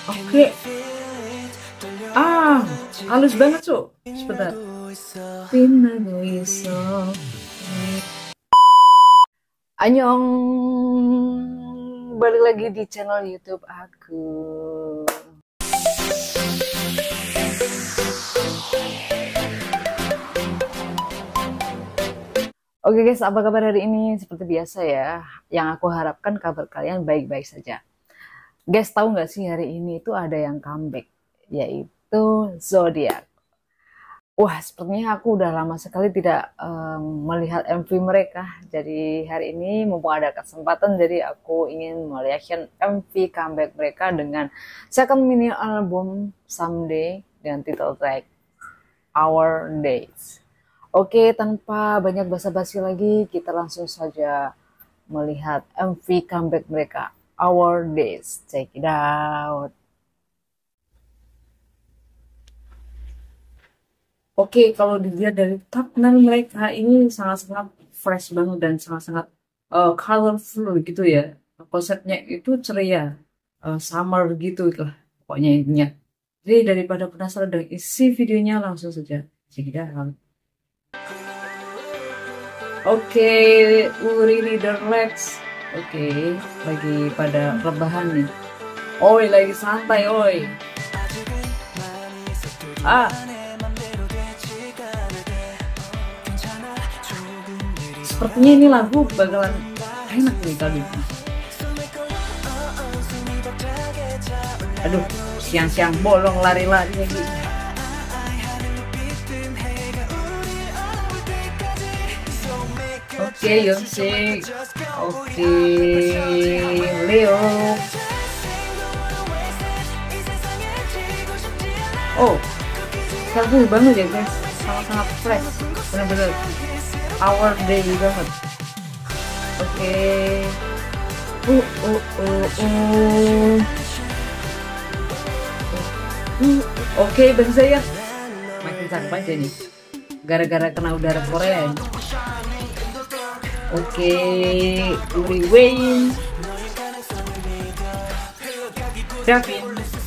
Oke. Ah, halus banget, Cuk. Sebentar. Pinagoiso. Annyeong. Balik lagi di channel YouTube aku. Oke guys, apa kabar hari ini? Seperti biasa ya, yang aku harapkan kabar kalian baik-baik saja. Guys, tahu nggak sih hari ini itu ada yang comeback, yaitu Zodiac. Wah, sepertinya aku udah lama sekali tidak melihat MV mereka. Jadi hari ini mumpung ada kesempatan, jadi aku ingin melihat MV comeback mereka dengan second mini album Someday dengan title track Our Days. Oke, tanpa banyak basa-basi lagi, kita langsung saja melihat MV comeback mereka, Our Days. Check it out. Oke, kalau dilihat dari thumbnail mereka ini sangat-sangat fresh banget dan sangat-sangat colorful gitu ya. Konsepnya itu ceria, summer gitu lah pokoknya intinya. Jadi daripada penasaran dengan isi videonya, langsung saja check it out. Oke, Uri the Lex. Oke, lagi pada rebahan nih. Oi, lagi santai, oi. Ah, sepertinya ini lagu bakalan enak nih kali ini. Aduh, siang-siang bolong lari-lari lagi. Oke, Yonsik. Oke, Leo. Oh, lagu banget ya guys, sangat-sangat fresh, bener-bener our day banget. Oke. Uh, uh, uh, uh. Oke, bahasa saya makin cakep aja nih, gara-gara kena udara Korea ya. Oke, Uri Wayne, Davin.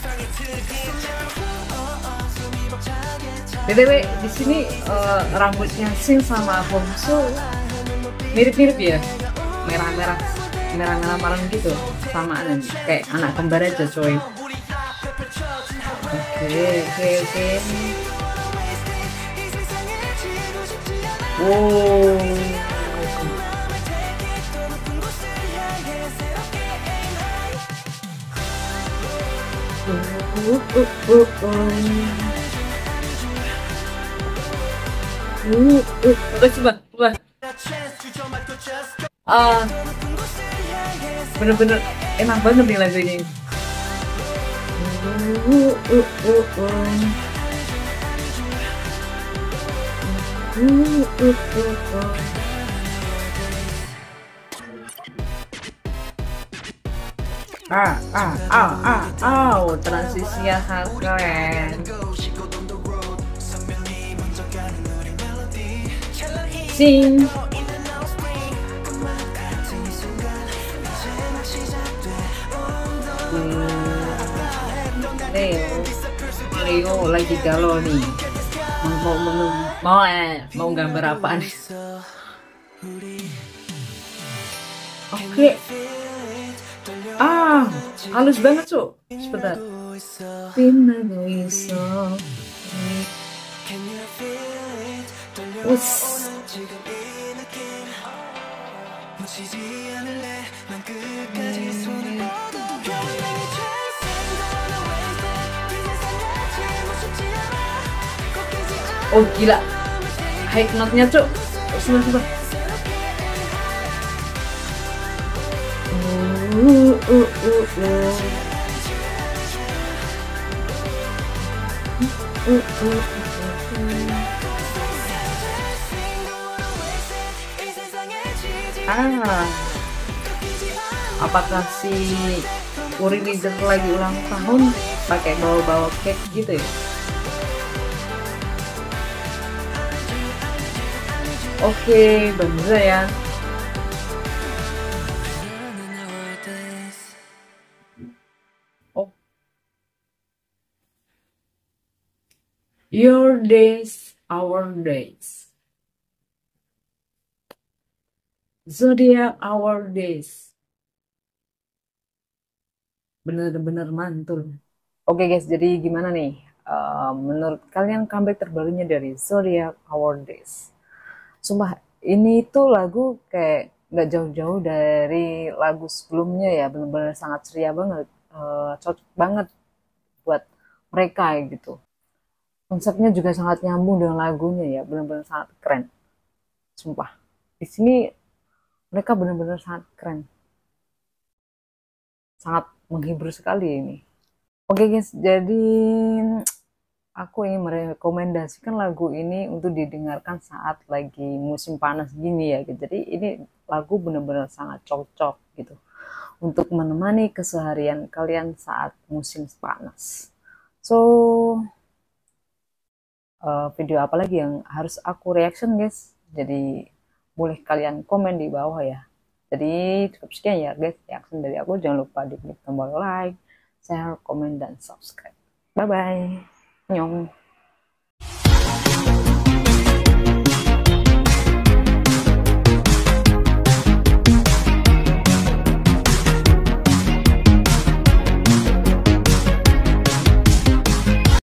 BTW di sini rambutnya Shin sama Bongsu mirip-mirip ya, merah-merah marun gitu, samaan kayak anak kembar aja coy. Oke. Wow. Makasih bang. Bener-bener enak banget nih lagu ini. Transisinya sangat keren. Sing. Leo lagi galau nih. Mau gambar apa nih? Oke. Ah, halus banget, Cuk. Sebentar. Pinagoiso. Us. Oh gila, high note-nya Cuk. Coba. Apakah si Uri Leader lagi ulang tahun pakai bawa-bawa cake gitu ya? Oke, bener ya. Oh, Your days, our days. Zodiac our days. Bener-bener mantul. Oke guys, jadi gimana nih? Menurut kalian comeback terbarunya dari Zodiac Our Days? Sumpah, ini tuh lagu kayak nggak jauh-jauh dari lagu sebelumnya ya, bener-bener sangat ceria banget, cocok banget buat mereka ya gitu. Konsepnya juga sangat nyambung dengan lagunya ya, bener-bener sangat keren. Sumpah, di sini mereka bener-bener sangat keren, sangat menghibur sekali ini. Oke guys, jadi aku ingin merekomendasikan lagu ini untuk didengarkan saat lagi musim panas gini ya gitu. Jadi ini lagu benar-benar sangat cocok gitu untuk menemani keseharian kalian saat musim panas. So, video apa lagi yang harus aku reaction guys? Jadi boleh kalian komen di bawah ya. Jadi cukup sekian ya guys reaction dari aku. Jangan lupa di klik tombol like, share, komen, dan subscribe. Bye bye. Nyong.